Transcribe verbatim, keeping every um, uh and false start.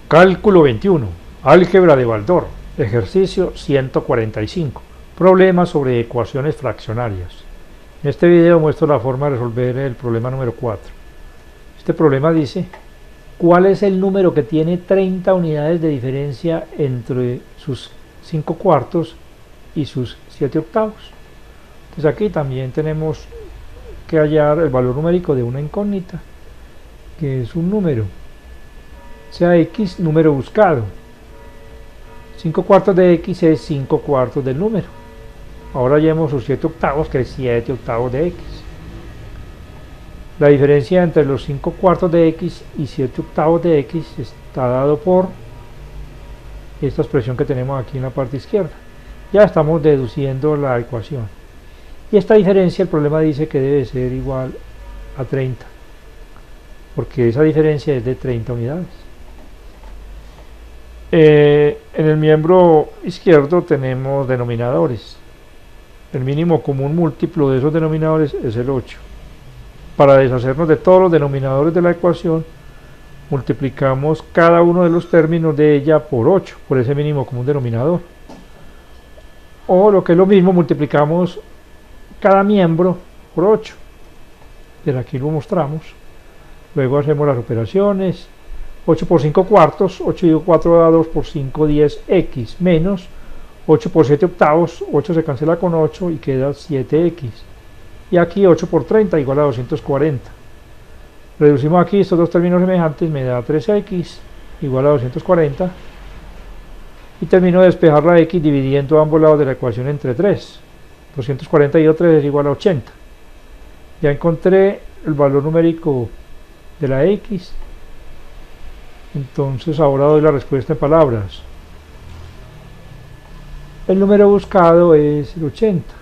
Cálculo veintiuno. Álgebra de Baldor. Ejercicio ciento cuarenta y cinco. Problemas sobre ecuaciones fraccionarias. En este video muestro la forma de resolver el problema número cuatro. Este problema dice: ¿cuál es el número que tiene treinta unidades de diferencia entre sus cinco cuartos y sus siete octavos? Entonces aquí también tenemos que hallar el valor numérico de una incógnita, que es un número, sea x número buscado. cinco cuartos de x es cinco cuartos del número. Ahora hallemos sus siete octavos, que es siete octavos de x. La diferencia entre los cinco cuartos de x y siete octavos de x está dado por esta expresión que tenemos aquí en la parte izquierda. Ya estamos deduciendo la ecuación. Y esta diferencia, el problema dice que debe ser igual a treinta, porque esa diferencia es de treinta unidades. Eh, en el miembro izquierdo tenemos denominadores. El mínimo común múltiplo de esos denominadores es el ocho. Para deshacernos de todos los denominadores de la ecuación, multiplicamos cada uno de los términos de ella por ocho, por ese mínimo común denominador. O lo que es lo mismo, multiplicamos cada miembro por ocho. Pero aquí lo mostramos. Luego hacemos las operaciones. ocho por cinco cuartos, ocho dividido cuatro da dos, por cinco, diez, x, menos ocho por siete octavos, ocho se cancela con ocho y queda siete x. Y aquí ocho por treinta igual a doscientos cuarenta. Reducimos aquí estos dos términos semejantes, me da tres x igual a doscientos cuarenta. Y termino de despejar la x dividiendo ambos lados de la ecuación entre tres. doscientos cuarenta y tres es igual a ochenta. Ya encontré el valor numérico de la x. Entonces ahora doy la respuesta en palabras. El número buscado es el ochenta.